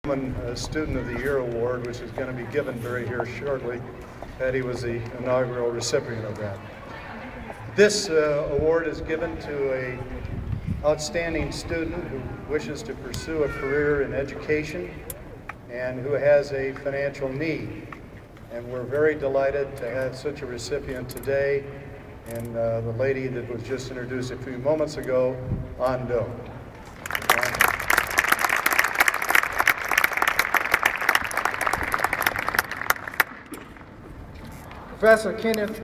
Student of the Year Award, which is going to be given very here shortly. Patty was the inaugural recipient of that. This award is given to an outstanding student who wishes to pursue a career in education and who has a financial need. And we're very delighted to have such a recipient today, and the lady that was just introduced a few moments ago, Ando. Professor Kenneth